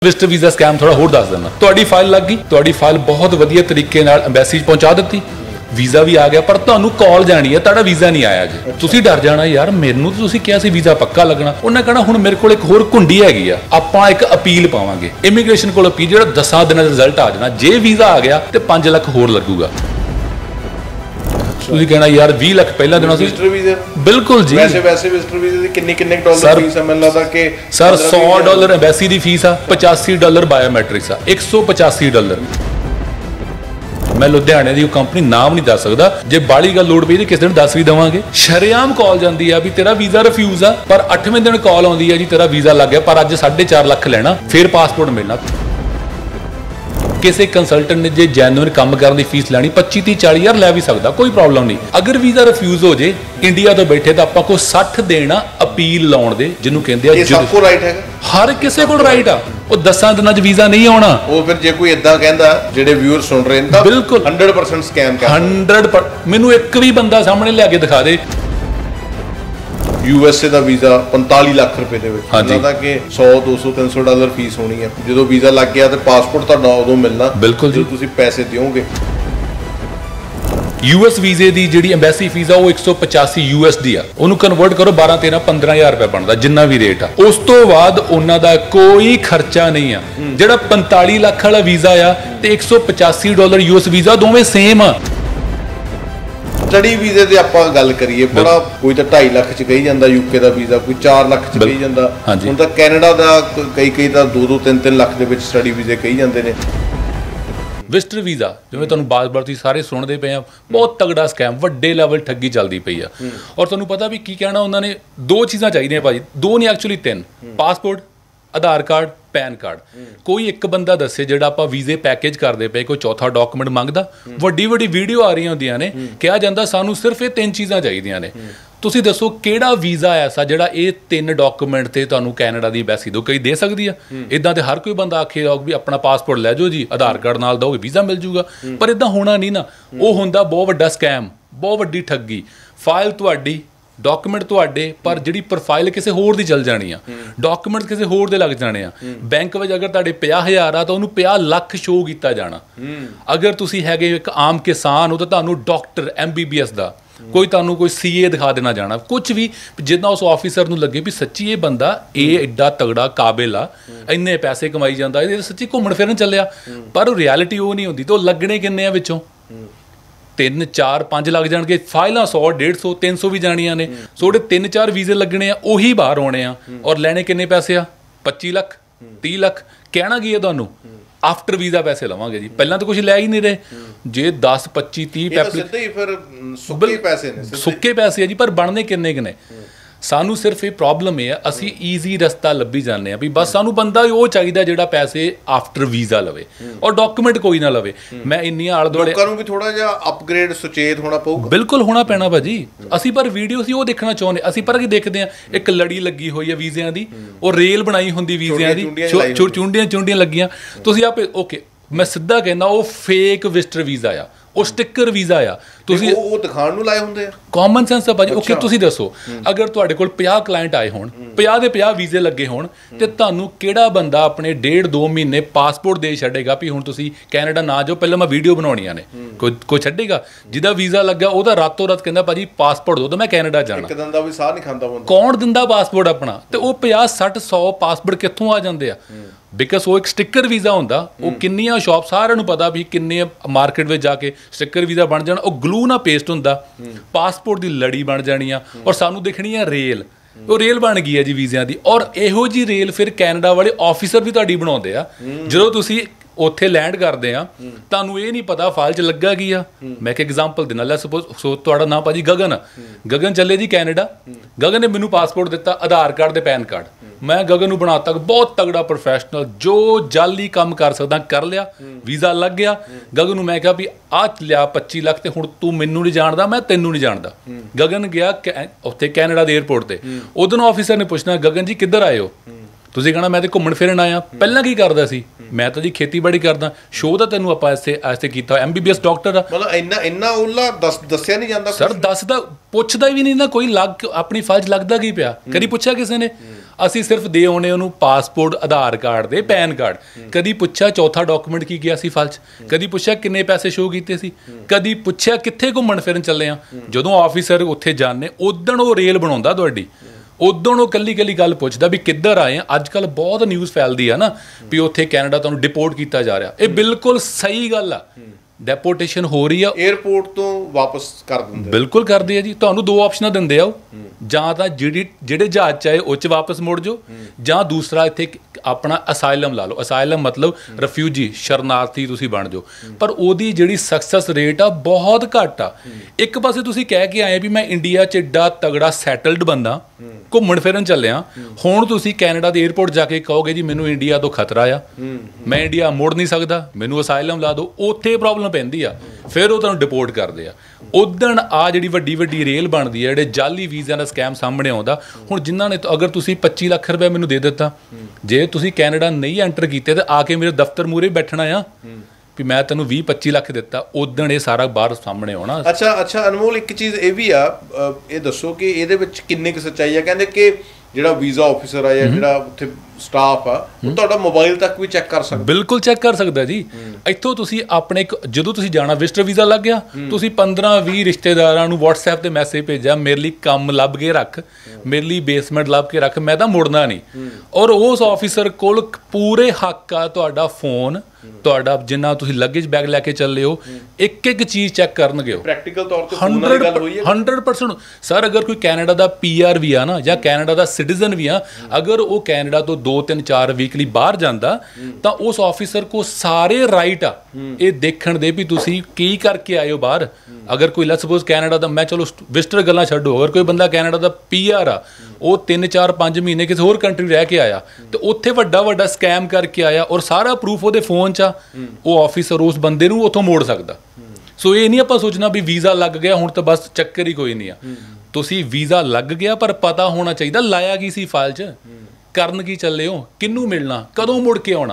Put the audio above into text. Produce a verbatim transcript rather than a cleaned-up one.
Visitor visa scam ਥੋੜਾ ਹੋਰ ਦੱਸ ਦਿੰਦਾ। ਤੁਹਾਡੀ ਫਾਈਲ ਲੱਗ ਗਈ, ਤੁਹਾਡੀ ਫਾਈਲ ਬਹੁਤ ਵਧੀਆ ਤਰੀਕੇ ਨਾਲ ਐਮਬੈਸੀ 'ਚ ਪਹੁੰਚਾ ਦਿੱਤੀ, ਵੀਜ਼ਾ ਵੀ ਆ ਗਿਆ, ਪਰ ਤੁਹਾਨੂੰ ਕਾਲ ਜਾਣੀ ਹੈ ਤੁਹਾਡਾ ਵੀਜ਼ਾ ਨਹੀਂ ਆਇਆ ਜੀ। ਤੁਸੀਂ ਡਰ ਜਾਣਾ, ਯਾਰ ਮੈਨੂੰ ਤਾਂ ਤੁਸੀਂ ਕਿਹਾ ਸੀ ਵੀਜ਼ਾ ਪੱਕਾ ਲੱਗਣਾ। ਉਹਨੇ ਕਹਿਣਾ ਹੁਣ ਮੇਰੇ ਕੋਲ ਇੱਕ ਹੋਰ ਕੁੰਡੀ ਹੈਗੀ ਆ, ਆਪਾਂ ਇੱਕ ਅਪੀਲ ਪਾਵਾਂਗੇ ਇਮੀਗ੍ਰੇਸ਼ਨ ਕੋਲ, ਅਪੀਲ ਜਿਹੜਾ ਦਸਾਂ ਦਿਨਾਂ ਦਾ ਰਿਜ਼ਲਟ ਆ ਜਾਣਾ, ਜੇ ਵੀਜ਼ਾ ਆ ਗਿਆ ਤੇ ਪੰਜ ਲੱਖ ਹੋਰ ਲੱਗੂਗਾ। ਤੁਸੀਂ ਕਹਿਣਾ ਯਾਰ ਵੀਹ ਲੱਖ ਪਹਿਲਾਂ ਦੇਣਾ ਸੀ ਵਿਜ਼ਟਰ ਵੀਜ਼ੇ। ਬਿਲਕੁਲ ਜੀ। ਵੈਸੇ ਵੈਸੇ ਵਿਜ਼ਟਰ ਵੀਜ਼ੇ ਦੀ ਕਿੰਨੀ ਕਿੰਨੇ ਡਾਲਰ ਫੀਸ ਹੈ? ਮੈਨੂੰ ਲੱਗਦਾ ਕਿ ਸਰ ਸੌ ਡਾਲਰ ਐਮਬੈਸੀ ਦੀ ਫੀਸ ਆ, ਪਚਾਸੀ ਡਾਲਰ ਬਾਇਓਮੈਟ੍ਰਿਕਸ ਆ, ਇੱਕ ਸੌ ਪਚਾਸੀ ਡਾਲਰ। ਮੈਂ ਲੁਧਿਆਣੇ ਦੀ ਉਹ ਕੰਪਨੀ ਨਾਮ ਨਹੀਂ ਦੱਸ ਸਕਦਾ, ਜੇ ਬਾਲੀ ਗੱਲ ਲੋੜ ਪਈ ਤੇ ਕਿਸੇ ਦਿਨ ਦੱਸ ਵੀ ਦੇਵਾਂਗੇ। ਸ਼ਰੇਆਮ ਕਾਲ ਜਾਂਦੀ ਆ ਵੀ ਤੇਰਾ ਵੀਜ਼ਾ ਰਿਫਿਊਜ਼ ਆ, ਪਰ ਅੱਠਵੇਂ ਦਿਨ ਕਾਲ ਆਉਂਦੀ ਆ ਜੀ ਤੇਰਾ ਵੀਜ਼ਾ ਲੱਗ ਗਿਆ, ਪਰ ਅੱਜ ਸਾਢੇ ਚਾਰ ਲੱਖ ਲੈਣਾ, ਫਿਰ ਪਾਸਪੋਰਟ ਮਿਲਣਾ। ਕਿਸੇ ਕੰਸਲਟੈਂਟ ਨੇ ਜੇ ਜੈਨੂਇਨ ਕੰਮ ਕਰਨ ਦੀ ਫੀਸ ਲੈਣੀ ਪੱਚੀ ਤੀਹ ਚਾਲੀ ਹਜ਼ਾਰ ਲੈ ਵੀ ਸਕਦਾ, ਕੋਈ ਪ੍ਰੋਬਲਮ ਨਹੀਂ। ਅਗਰ ਵੀਜ਼ਾ ਰਿਫਿਊਜ਼ ਹੋ ਜੇ ਇੰਡੀਆ ਤੋਂ ਬੈਠੇ ਤਾਂ ਆਪਾਂ ਕੋਲ ਸੱਠ ਦੇਣਾ ਅਪੀਲ ਲਾਉਣ ਦੇ, ਜਿਹਨੂੰ ਕਹਿੰਦੇ ਆ। ਇਹ ਸਭ ਕੋਲ ਰਾਈਟ ਹੈਗਾ, ਹਰ ਕਿਸੇ ਕੋਲ ਰਾਈਟ ਆ। ਉਹ ਦਸਾਂ ਦਿਨਾਂ 'ਚ ਵੀਜ਼ਾ ਨਹੀਂ ਆਉਣਾ। ਉਹ ਫਿਰ ਜੇ ਕੋਈ ਇਦਾਂ ਕਹਿੰਦਾ, ਜਿਹੜੇ ਵਿਊਅਰ ਸੁਣ ਰਹੇ ਨੇ, ਤਾਂ ਬਿਲਕੁਲ ਹੰਡਰਡ ਪਰਸੈਂਟ ਸਕੈਮ ਕਰਦਾ। ਹੰਡਰਡ ਪਰ ਮੈਨੂੰ ਇੱਕ ਵੀ ਬੰਦਾ ਸਾਹਮਣੇ ਲਿਆ ਕੇ ਦਿਖਾ ਦੇ। ਯੂ ਐਸ ਏ ਦਾ ਵੀਜ਼ਾ ਪੰਤਾਲੀ ਲੱਖ ਰੁਪਏ ਦੇ ਵਿੱਚ, ਲੱਗਦਾ ਕਿ ਸੌ ਦੋ ਸੌ ਤਿੰਨ ਸੌ ਡਾਲਰ ਫੀਸ ਹੋਣੀ ਹੈ। ਜਦੋਂ ਵੀਜ਼ਾ ਲੱਗ ਗਿਆ ਤੇ ਪਾਸਪੋਰਟ ਤੁਹਾਡਾ ਉਦੋਂ ਮਿਲਣਾ, ਬਿਲਕੁਲ ਜੀ, ਤੁਸੀਂ ਪੈਸੇ ਦਿਓਗੇ। ਯੂ ਐਸ ਵੀਜ਼ੇ ਦੀ ਜਿਹੜੀ ਐਮਬੈਸੀ ਫੀਸ ਆ ਉਹ ਇੱਕ ਸੌ ਪਚਾਸੀ ਯੂ ਐਸ ਡੀ ਆ, ਉਹਨੂੰ ਕਨਵਰਟ ਕਰੋ ਬਾਰਾਂ ਤੇਰਾਂ ਪੰਦਰਾਂ ਹਜ਼ਾਰ ਰੁਪਏ ਬਣਦਾ, ਜਿੰਨਾ ਵੀ ਰੇਟ ਆ। ਉਸ ਤੋਂ ਬਾਅਦ ਉਹਨਾਂ ਦਾ ਕੋਈ ਖਰਚਾ ਨਹੀਂ ਆ। ਜਿਹੜਾ ਪੰਤਾਲੀ ਲੱਖ ਵਾਲਾ ਵੀਜ਼ਾ ਆ ਤੇ ਇੱਕ ਸੌ ਪਚਾਸੀ ਡਾਲਰ ਯੂ ਐਸ ਵੀਜ਼ਾ, ਦੋਵੇਂ ਸੇਮ ਆ। ਸਟੱਡੀ ਵੀਜ਼ੇ ਤੇ ਆਪਾਂ ਗੱਲ ਕਰੀਏ, ਬੜਾ ਕੋਈ ਤਾਂ ਢਾਈ ਲੱਖ ਚ ਕਹੀ ਜਾਂਦਾ ਯੂਕੇ ਦਾ ਵੀਜ਼ਾ, ਕੋਈ ਚਾਰ ਲੱਖ ਚ ਕਹੀ ਜਾਂਦਾ। ਹੁਣ ਤਾਂ ਕੈਨੇਡਾ ਦਾ ਕਈ ਕਈ ਤਾਂ ਦੋ ਦੋ ਤਿੰਨ ਤਿੰਨ ਲੱਖ ਦੇ ਵਿੱਚ ਸਟੱਡੀ ਵੀਜ਼ੇ ਕਹੀ ਜਾਂਦੇ ਨੇ। ਵਿਜ਼ਟਰ ਵੀਜ਼ਾ ਜਿਵੇਂ ਤੁਹਾਨੂੰ ਬਾਰ-ਬਾਰ ਤੁਸੀਂ ਸਾਰੇ ਸੁਣਦੇ ਪਏ ਆ, ਬਹੁਤ ਤਗੜਾ ਸਕੈਮ, ਵੱਡੇ ਲੈਵਲ ਠੱਗੀ ਚੱਲਦੀ ਪਈ ਆ। ਔਰ ਤੁਹਾਨੂੰ ਪਤਾ ਵੀ ਕੀ ਕਹਿਣਾ ਉਹਨਾਂ ਨੇ, ਦੋ ਚੀਜ਼ਾਂ ਚਾਹੀਦੀਆਂ ਭਾਜੀ, ਦੋ ਨਹੀਂ ਐਕਚੁਅਲੀ ਤਿੰਨ, passport, Aadhaar card, PAN card. ਕੋਈ ਇੱਕ ਬੰਦਾ ਦੱਸੇ ਜਿਹੜਾ ਆਪਾਂ ਵੀਜ਼ੇ ਪੈਕੇਜ ਕਰਦੇ ਪਏ, ਕੋਈ ਚੌਥਾ ਡਾਕੂਮੈਂਟ ਮੰਗਦਾ। ਵੱਡੀ ਵੱਡੀ ਵੀਡੀਓ ਆ ਰਹੀਆਂ ਹੁੰਦੀਆਂ ਨੇ, ਕਿਹਾ ਜਾਂਦਾ ਸਾਨੂੰ ਸਿਰਫ ਇਹ ਤਿੰਨ ਚੀਜ਼ਾਂ ਚਾਹੀਦੀਆਂ ਨੇ। ਤੁਸੀਂ ਦੱਸੋ ਕਿਹੜਾ ਵੀਜ਼ਾ ਐਸਾ ਜਿਹੜਾ ਇਹ ਤਿੰਨ ਡਾਕੂਮੈਂਟ ਤੇ ਤੁਹਾਨੂੰ ਕੈਨੇਡਾ ਦੀ ਐਮਬੈਸੀ ਦੋ ਕਈ ਦੇ ਸਕਦੀ ਆ? ਇਦਾਂ ਤੇ ਹਰ ਕੋਈ ਬੰਦਾ ਆਖੇਗਾ ਵੀ ਆਪਣਾ ਪਾਸਪੋਰਟ ਲੈ ਜਾਓ ਜੀ, ਆਧਾਰ ਕਾਰਡ ਨਾਲ ਦੋਗੇ ਵੀਜ਼ਾ ਮਿਲ ਜੂਗਾ, ਪਰ ਇਦਾਂ ਹੋਣਾ ਨਹੀਂ ਨਾ। ਉਹ ਹੁੰਦਾ ਬਹੁਤ ਵੱਡਾ ਸਕੈਮ, ਬਹੁਤ ਵੱਡੀ ਠੱਗੀ। ਫਾਈਲ ਤੁਹਾਡੀ, ਡਾਕੂਮੈਂਟ ਤੁਹਾਡੇ, ਪਰ ਜਿਹੜੀ ਪ੍ਰੋਫਾਈਲ ਕਿਸੇ ਹੋਰ ਦੀ ਚੱਲ ਜਾਣੀ ਆ, ਡਾਕੂਮੈਂਟ ਕਿਸੇ ਹੋਰ ਦੇ ਲੱਗ ਜਾਣੇ ਆ। ਬੈਂਕ ਵਿੱਚ ਅਗਰ ਤੁਹਾਡੇ ਪੰਜਾਹ ਹਜ਼ਾਰ ਆ ਤਾਂ ਉਹਨੂੰ ਪੰਜਾਹ ਲੱਖ ਸ਼ੋਅ ਕੀਤਾ ਜਾਣਾ। ਅਗਰ ਤੁਸੀਂ ਹੈਗੇ ਇੱਕ ਆਮ ਕਿਸਾਨ ਹੋ ਤਾਂ ਤੁਹਾਨੂੰ doctor M B B S ਦਾ, ਕੋਈ ਤੁਹਾਨੂੰ ਕੋਈ ਸੀ ਏ ਦਿਖਾ ਦੇਣਾ ਜਾਣਾ, ਕੁਝ ਵੀ, ਜਿੱਦਾਂ ਉਸ ਆਫਿਸਰ ਨੂੰ ਲੱਗੇ ਵੀ ਸੱਚੀ ਇਹ ਬੰਦਾ ਇਹ ਐਡਾ ਤਗੜਾ ਕਾਬਿਲ ਆ, ਇੰਨੇ ਪੈਸੇ ਕਮਾਈ ਜਾਂਦਾ, ਇਹ ਸੱਚੀ ਘੁੰਮਣ ਫਿਰਨ ਚੱਲਿਆ। ਪਰ ਉਹ ਰਿਐਲਿਟੀ ਉਹ ਨਹੀਂ ਹੁੰਦੀ। ਤੇ ਉਹ ਲੱਗਣੇ ਕਿੰਨੇ ਆ ਵਿੱਚੋਂ? ਤਿੰਨ ਚਾਰ ਪੰਜ ਲੱਗ ਜਾਣਗੇ। ਫਾਈਲਾਂ ਸੌ ਡੇਢ ਸੌ ਤਿੰਨ ਸੌ ਵੀ ਜਾਣੀਆਂ ਨੇ। ਸੋ ਉਹਦੇ ਤਿੰਨ ਚਾਰ ਵੀਜ਼ੇ ਲੱਗਣੇ ਆ, ਉਹੀ ਬਾਹਰ ਆਉਣੇ ਆ। ਔਰ ਲੈਣੇ ਕਿੰਨੇ ਪੈਸੇ ਆ? ਪੱਚੀ ਲੱਖ ਤੀਹ ਲੱਖ। ਕਹਿਣਾ ਕੀ ਹੈ ਤੁਹਾਨੂੰ? ਆਫਟਰ ਵੀਜ਼ਾ ਪੈਸੇ ਲਵਾਂਗੇ ਜੀ, ਪਹਿਲਾਂ ਤਾਂ ਕੁਝ ਲੈ ਹੀ ਨਹੀਂ ਰਹੇ। ਜੇ ਦਸ ਪੱਚੀ ਤੀਹ ਸੁੱਕੇ ਪੈਸੇ ਨੇ, ਸੁੱਕੇ ਪੈਸੇ ਆ ਜੀ, ਪਰ ਬਣਨੇ ਕਿੰਨੇ ਕੁ ਨੇ? ਸਾਨੂੰ ਸਿਰਫ ਇਹ ਪ੍ਰੋਬਲਮ ਇਹ ਆ, ਅਸੀਂ ਈਜ਼ੀ ਰਸਤਾ ਲੱਭੀ ਜਾਂਦੇ ਆ ਵੀ ਬਸ ਸਾਨੂੰ ਬੰਦਾ ਉਹ ਚਾਹੀਦਾ ਜਿਹੜਾ ਪੈਸੇ ਆਫਟਰ ਵੀਜ਼ਾ ਲਵੇ ਔਰ ਡਾਕੂਮੈਂਟ ਕੋਈ ਨਾ ਲਵੇ। ਮੈਂ ਇੰਨੀਆਂ ਆਲੇ ਦੁਆਲੇ ਲੋਕਾਂ ਨੂੰ ਵੀ ਥੋੜਾ ਜਿਹਾ ਅਪਗ੍ਰੇਡ ਸੁਚੇਤ ਹੋਣਾ ਪਊਗਾ। ਬਿਲਕੁਲ ਹੋਣਾ ਪੈਣਾ ਭਾਜੀ। ਅਸੀਂ ਪਰ ਵੀਡੀਓ ਸੀ ਉਹ ਦੇਖਣਾ ਚਾਹੁੰਦੇ, ਅਸੀਂ ਪਰ ਕੀ ਦੇਖਦੇ ਆ, ਇੱਕ ਲੜੀ ਲੱਗੀ ਹੋਈ ਹੈ ਵੀਜ਼ਿਆਂ ਦੀ, ਉਹ ਰੇਲ ਬਣਾਈ ਹੁੰਦੀ ਵੀਜ਼ਿਆਂ ਦੀ, ਚੁੰਡੀਆਂ ਚੁੰਡੀਆਂ ਲੱਗੀਆਂ। ਤੁਸੀਂ ਆਪੇ ਓਕੇ, ਮੈਂ ਸਿੱਧਾ ਕਹਿੰਦਾ ਉਹ ਫੇਕ ਵਿਜ਼ਟਰ ਵੀਜ਼ਾ ਆ, ਉਹ ਸਟਿੱਕਰ ਵੀਜ਼ਾ ਆ। ਤੁਸੀਂ ਉਹ ਦਿਖਾਉਣ ਨੂੰ ਲਾਏ ਹੁੰਦੇ ਆ। ਕਾਮਨ ਸੈਂਸ ਆ ਭਾਜੀ। ਓਕੇ ਤੁਸੀਂ ਦੱਸੋ, ਅਗਰ ਤੁਹਾਡੇ ਕੋਲ ਪੰਜਾਹ ਕਲਾਇੰਟ ਆਏ ਹੋਣ, ਪੰਜਾਹ ਦੇ ਪੰਜਾਹ ਵੀਜ਼ੇ ਲੱਗੇ ਹੋਣ, ਤੇ ਤੁਹਾਨੂੰ ਕਿਹੜਾ ਬੰਦਾ ਆਪਣੇ ਡੇਢ ਦੋ ਮਹੀਨੇ ਪਾਸਪੋਰਟ ਦੇ ਛੱਡੇਗਾ ਵੀ ਹੁਣ ਤੁਸੀਂ ਕੈਨੇਡਾ ਨਾ ਜਾਓ, ਪਹਿਲਾਂ ਮੈਂ ਵੀਡੀਓ ਬਣਾਉਣੀਆਂ ਨੇ? ਕੋਈ ਕੋਈ ਛੱਡੇਗਾ? ਜਿਹਦਾ ਵੀਜ਼ਾ ਲੱਗਾ ਉਹਦਾ ਰਾਤੋਂ ਰਾਤ ਕਹਿੰਦਾ ਭਾਜੀ ਪਾਸਪੋਰਟ ਦਿਓ ਤਾਂ ਮੈਂ ਕੈਨੇਡਾ ਜਾਣਾ। ਇੱਕ ਦਿਨ ਦਾ ਵੀ ਸਾਹ ਨਹੀਂ ਖਾਂਦਾ ਬੰਦਾ। ਕੌਣ ਦਿੰਦਾ ਪਾਸਪੋਰਟ ਆਪਣਾ? ਤੇ ਉਹ ਪੰਜਾਹ ਸੱਠ ਸੌ ਪਾਸਪੋਰਟ ਕਿੱਥੋਂ ਆ ਜਾਂਦੇ ਆ? ਬਿਕਾਜ਼ ਉਹ ਇੱਕ ਸਟਿੱਕਰ ਵੀਜ਼ਾ ਹੁੰਦਾ। ਉਹ ਕਿੰਨੀਆਂ ਸ਼ਾਪ, ਸਾਰਿਆਂ ਨੂੰ ਪਤਾ ਵੀ ਕਿੰਨੇ ਮਾਰਕੀਟ ਵਿੱਚ ਜਾ ਕੇ ਸਟਿੱਕਰ ਵੀਜ਼ਾ ਬਣ ਜਾਣਾ। ਉਹ ਗਲੂ ਨਾਲ ਪੇਸਟ ਹੁੰਦਾ, ਪਾਸਪੋਰਟ ਦੀ ਲੜੀ ਬਣ ਜਾਣੀ ਆ, ਔਰ ਸਾਨੂੰ ਦੇਖਣੀ ਆ ਰੇਲ। ਉਹ ਰੇਲ ਬਣ ਗਈ ਹੈ ਜੀ ਵੀਜ਼ਿਆਂ ਦੀ। ਔਰ ਇਹੋ ਜੀ ਰੇਲ ਫਿਰ ਕੈਨੇਡਾ ਵਾਲੇ ਆਫਿਸਰ ਵੀ ਤੁਹਾਡੀ ਬਣਾਉਂਦੇ ਆ। ਜਦੋਂ ਤੁਸੀਂ ਉੱਥੇ ਲੈਂਡ ਕਰਦੇ ਆ, ਤੁਹਾਨੂੰ ਇਹ ਨਹੀਂ ਪਤਾ ਫਾਈਲ 'ਚ ਲੱਗਾ ਕੀ ਆ। ਮੈਂ ਇੱਕ ਐਗਜ਼ਾਮਪਲ ਦਿੰਦਾ, ਲੈ ਸਪੋਜ਼ ਸੋ ਤੁਹਾਡਾ ਨਾਮ ਭਾਜੀ ਗਗਨ ਆ, ਗਗਨ ਚੱਲੇ ਜੀ ਕੈਨੇਡਾ। ਗਗਨ ਨੇ ਮੈਨੂੰ ਪਾਸਪੋਰਟ ਦਿੱਤਾ, ਆਧਾਰ ਕਾਰਡ ਤੇ ਪੈਨ ਕਾਰਡ। ਮੈਂ ਗਗਨ ਨੂੰ ਬਣਾ ਤੱਕ ਬਹੁਤ ਤਗੜਾ ਪ੍ਰੋਫੈਸ਼ਨਲ, ਜੋ ਜਾਲੀ ਕੰਮ ਕਰ ਸਕਦਾ ਕਰ ਲਿਆ, ਵੀਜ਼ਾ ਲੱਗ ਗਿਆ। ਗਗਨ ਨੂੰ ਮੈਂ ਕਿਹਾ ਵੀ ਆਹ ਲਿਆ ਪੱਚੀ ਲੱਖ ਤੇ ਹੁਣ ਤੂੰ ਮੈਨੂੰ ਨਹੀਂ ਜਾਣਦਾ, ਮੈਂ ਤੈਨੂੰ ਨਹੀਂ ਜਾਣਦਾ। ਗਗਨ ਗਿਆ ਉੱਥੇ ਕੈਨੇਡਾ ਦੇ ਏਅਰਪੋਰਟ ਤੇ, ਉਦੋਂ ਆਫਿਸਰ ਨੇ ਪੁੱਛਣਾ, ਗਗਨ ਜੀ ਕਿੱਧਰ ਆਏ ਹੋ? ਤੁਸੀਂ ਕਹਿਣਾ ਮੈਂ ਤੇ ਘੁੰਮਣ ਫਿਰਨ ਆਇਆ। ਪਹਿਲਾਂ ਕੀ ਕਰਦਾ ਸੀ? ਮੈਂ ਤਾਂ ਜੀ ਖੇਤੀਬਾੜੀ ਕਰਦਾ। ਸ਼ੋਅ ਦਾ ਤੈਨੂੰ ਆਪਾਂ ਐਸੇ ਐਸੇ ਕੀਤਾ, M B B S doctor ਆ। ਮਤਲਬ ਇੰਨਾ ਇੰਨਾ ਉਹਲਾ ਦੱਸਿਆ ਨਹੀਂ ਜਾਂਦਾ ਸਰ, ਦੱਸਦਾ ਪੁੱਛਦਾ ਵੀ ਨਹੀਂ ਨਾ ਕੋਈ। ਲੱਗ ਆਪਣੀ ਫਾਈਲ 'ਚ ਲੱਗਦਾ ਕੀ ਪਿਆ? ਕਦੀ ਪੁੱਛਿਆ ਕਿਸੇ ਨੇ? ਅਸੀਂ ਸਿਰਫ ਦੇ ਆਉਣੇ ਉਹਨੂੰ ਪਾਸਪੋਰਟ, ਆਧਾਰ ਕਾਰਡ ਦੇ, ਪੈਨ ਕਾਰਡ। ਕਦੀ ਪੁੱਛਿਆ ਚੌਥਾ ਡਾਕੂਮੈਂਟ ਕੀ ਗਿਆ ਸੀ ਫਾਈਲ 'ਚ, ਕਦੀ ਪੁੱਛਿਆ ਕਿੰਨੇ ਪੈਸੇ ਸ਼ੋਅ ਕੀਤੇ ਸੀ, ਕਦੀ ਪੁੱਛਿਆ ਕਿੱਥੇ ਘੁੰਮਣ ਫਿਰਨ ਚੱਲੇ ਆ। ਜਦੋਂ ਆਫੀਸਰ ਉੱਥੇ ਜਾਂਦੇ ਉਦਣ ਉਹ ਰੇਲ ਬਣਾਉਂਦਾ ਤੁਹਾਡੀ, ਉਦੋਂ ਉਹ ਕੱਲੀ ਕੱਲੀ ਗੱਲ ਪੁੱਛਦਾ ਵੀ ਕਿੱਧਰ ਆਏ ਆ। ਅੱਜ ਕੱਲ੍ਹ ਬਹੁਤ ਨਿਊਜ਼ ਫੈਲਦੀ ਆ ਨਾ ਵੀ ਉੱਥੇ ਕੈਨੇਡਾ ਤੁਹਾਨੂੰ ਡਿਪੋਰਟ ਕੀਤਾ ਜਾ ਰਿਹਾ। ਇਹ ਬਿਲਕੁਲ ਸਹੀ ਗੱਲ ਆ, ਡੈਪੋਰਟੇਸ਼ਨ ਹੋ ਰਹੀ ਆ। 에ਅਰਪੋਰਟ ਤੋਂ ਵਾਪਸ ਕਰ ਦਿੰਦੇ, ਬਿਲਕੁਲ ਕਰਦੇ ਆ ਜੀ। ਤੁਹਾਨੂੰ ਦੋ ਆਪਸ਼ਨਾਂ ਦਿੰਦੇ ਆ ਉਹ, ਜਾਂ ਤਾਂ ਜਿਹੜੀ ਜਿਹੜੇ ਜਹਾਜ਼ 'ਚ ਆਏ ਉਹ 'ਚ ਵਾਪਸ ਮੁੜ ਜਾਓ, ਜਾਂ ਦੂਸਰਾ ਇੱਥੇ ਆਪਣਾ ਅਸਾਈਲਮ ਲਾ ਲਓ। ਅਸਾਈਲਮ ਮਤਲਬ ਰਿਫਿਊਜੀ, ਸ਼ਰਨਾਰਥੀ ਤੁਸੀਂ ਬਣ ਜਾਓ। ਪਰ ਉਹਦੀ ਜਿਹੜੀ ਸਕਸੈਸ ਰੇਟ ਆ ਬਹੁਤ ਘੱਟ ਆ। ਇੱਕ ਪਾਸੇ ਤੁਸੀਂ ਕਹਿ ਕੇ ਆਏ ਵੀ ਮੈਂ ਇੰਡੀਆ 'ਚ ਏਡਾ ਤਗੜਾ ਸੈਟਲਡ ਬੰਦਾ, ਘੁੰਮਣ ਫਿਰਨ ਚੱਲਿਆ, ਹੁਣ ਤੁਸੀਂ ਕੈਨੇਡਾ ਦੇ 에ਅਰਪੋਰਟ ਜਾ ਕੇ ਕਹੋਗੇ ਜੀ ਮੈਨੂੰ ਇੰਡੀਆ ਤੋਂ ਖਤਰਾ ਆ, ਮੈਂ ਇੰਡੀਆ ਮੁੜ ਨਹੀਂ ਸਕਦਾ, ਮੈਨੂੰ ਅਸਾਈਲਮ ਲਾ ਦਿਓ। ਉੱਥੇ ਪ੍ਰੋਬਲਮ ਪੈਂਦੀ ਆ, ਫਿਰ ਉਹ ਤੁਹਾਨੂੰ ਡਿਪੋਰਟ ਕਰਦੇ ਆ। ਉਦਣ ਆ ਜਿਹੜੀ ਵੱਡੀ ਵੱਡੀ ਰੇਲ ਬਣਦੀ ਆ, ਜਿਹੜੇ ਜਾਲੀ ਵੀਜ਼ਿਆਂ ਦਾ ਸਕੈਮ ਸਾਹਮਣੇ ਆਉਂਦਾ। ਹੁਣ ਜਿਨ੍ਹਾਂ ਨੇ, ਅਗਰ ਤੁਸੀਂ ਪੱਚੀ ਲੱਖ ਰੁਪਏ ਮੈਨੂੰ ਦੇ ਦਿੱਤਾ, ਜੇ ਤੁਸੀਂ ਕੈਨੇਡਾ ਨਹੀਂ ਐਂਟਰ ਕੀਤੇ ਤਾਂ ਆ ਕੇ ਮੇਰੇ ਦਫ਼ਤਰ ਮੂਹਰੇ ਬੈਠਣਾ ਆ ਵੀ ਮੈਂ ਤੈਨੂੰ ਵੀਹ ਪੱਚੀ ਲੱਖ ਦਿੱਤਾ, ਉਦਣ ਇਹ ਸਾਰਾ ਬਾਹਰ ਸਾਹਮਣੇ ਆਉਣਾ। ਅੱਛਾ ਅੱਛਾ ਅਨਮੋਲ, ਇੱਕ ਚੀਜ਼ ਇਹ ਵੀ ਆ, ਇਹ ਦੱਸੋ ਕਿ ਇਹਦੇ ਵਿੱਚ ਕਿੰਨੀ ਕੁ ਸੱਚਾਈ ਆ? ਕਹਿੰਦੇ ਕਿ ਜਿਹੜਾ ਵੀਜ਼ਾ ਆਫਿਸਰ ਆ ਜਾਂ ਜਿਹੜਾ ਉੱਥੇ ਸਟਾਫ ਆ ਉਹ ਤੁਹਾਡਾ ਮੋਬਾਈਲ ਤੱਕ ਵੀ ਚੈੱਕ ਕਰ ਸਕਦਾ। ਬਿਲਕੁਲ ਚੈੱਕ ਕਰ ਸਕਦਾ ਜੀ। ਇੱਥੋਂ ਤੁਸੀਂ ਆਪਣੇ, ਜਦੋਂ ਤੁਸੀਂ ਜਾਣਾ ਵਿਜ਼ਟਰ ਵੀਜ਼ਾ ਲੱਗ ਗਿਆ, ਤੁਸੀਂ ਪੰਦਰਾਂ ਵੀਹ ਰਿਸ਼ਤੇਦਾਰਾਂ ਨੂੰ WhatsApp ਤੇ ਮੈਸੇਜ ਭੇਜਿਆ ਮੇਰੇ ਲਈ ਕੰਮ ਲੱਭ ਕੇ ਰੱਖ, ਮੇਰੇ ਲਈ ਬੇਸਮੈਂਟ ਲੱਭ ਕੇ ਰੱਖ, ਮੈਂ ਤਾਂ ਮੁੜਨਾ ਨਹੀਂ। ਔਰ ਉਸ ਆਫਿਸਰ ਕੋਲ ਪੂਰੇ ਹੱਕ ਆ ਤੁਹਾਡਾ ਫੋਨ, ਤੁਹਾਡਾ ਜਿੰਨਾ ਤੁਸੀਂ ਲੱਗੇਜ ਬੈਗ ਲੈ ਕੇ ਚੱਲੇ ਹੋ, ਇੱਕ ਇੱਕ ਚੀਜ਼ ਚੈੱਕ ਕਰਨਗੇ ਉਹ। ਪ੍ਰੈਕਟੀਕਲ ਤੌਰ ਤੇ ਫੋਨ ਨਾਲ ਗੱਲ ਹੋਈ ਹੈ ਹੰਡਰਡ ਪਰਸੈਂਟ। ਸਰ ਅਗਰ ਕੋਈ ਕੈਨੇਡਾ ਦਾ ਪੀ ਆਰ ਵੀ ਆ ਨਾ, ਜਾਂ ਕੈਨੇਡਾ ਦਾ ਸਿਟੀਜ਼ਨ ਵੀ ਆ, ਅਗਰ ਉਹ ਕੈਨੇਡਾ ਤੋਂ ਦੋ ਤਿੰਨ ਚਾਰ ਵੀਕ ਲਈ ਬਾਹਰ ਜਾਂਦਾ, ਤਾਂ ਉਸ ਆਫਿਸਰ ਕੋ ਸਾਰੇ ਰਾਈਟ ਆ ਇਹ ਦੇਖਣ ਦੇ ਵੀ ਤੁਸੀਂ ਕੀ ਕਰਕੇ ਆਏ ਹੋ ਬਾਹਰ। ਅਗਰ ਕੋਈ ਲੈਟਸ ਸਪੋਜ਼ ਕੈਨੇਡਾ ਦਾ, ਮੈਂ ਚਲੋ ਵਿਜ਼ਟਰ ਗੱਲਾਂ ਛੱਡੋ, ਅਗਰ ਕੋਈ ਬੰਦਾ ਕੈਨੇਡਾ ਦਾ ਪੀ ਆਰ ਆ, ਉਹ ਤਿੰਨ ਚਾਰ ਪੰਜ ਮਹੀਨੇ ਕਿਸੇ ਹੋਰ ਕੰਟਰੀ ਰਹਿ ਕੇ ਆਇਆ ਤੇ ਉੱਥੇ ਵੱਡਾ ਵੱਡਾ ਸਕੈਮ ਕਰਕੇ ਆਇਆ, ਔਰ ਸਾਰਾ ਪ੍ਰੂਫ ਉਹਦੇ ਫੋਨ 'ਚ ਆ, ਉਹ ਆਫਿਸਰ ਉਸ ਬੰਦੇ ਨੂੰ ਉੱਥੋਂ ਮੋੜ ਸਕਦਾ। ਸੋ ਇਹ ਨਹੀਂ ਆਪਾਂ ਸੋਚਣਾ ਵੀ ਵੀਜ਼ਾ ਲੱਗ ਗਿਆ ਹੁਣ ਤਾਂ ਬਸ ਚੱਕਰ ਹੀ ਕੋਈ ਨਹੀਂ ਆ। ਤੁਸੀਂ ਵੀਜ਼ਾ ਲੱਗ ਗਿਆ, ਪਰ ਪਤਾ ਹੋਣਾ ਚਾਹੀਦਾ ਲਾਇਆ ਕੀ ਸੀ ਫਾਈਲ 'ਚ, ਕਰਨ ਕੀ ਚੱਲੇ ਹੋ, ਕਿਹਨੂੰ ਮਿਲਣਾ, ਕਦੋਂ ਮੁੜ ਕੇ ਆਉਣਾ।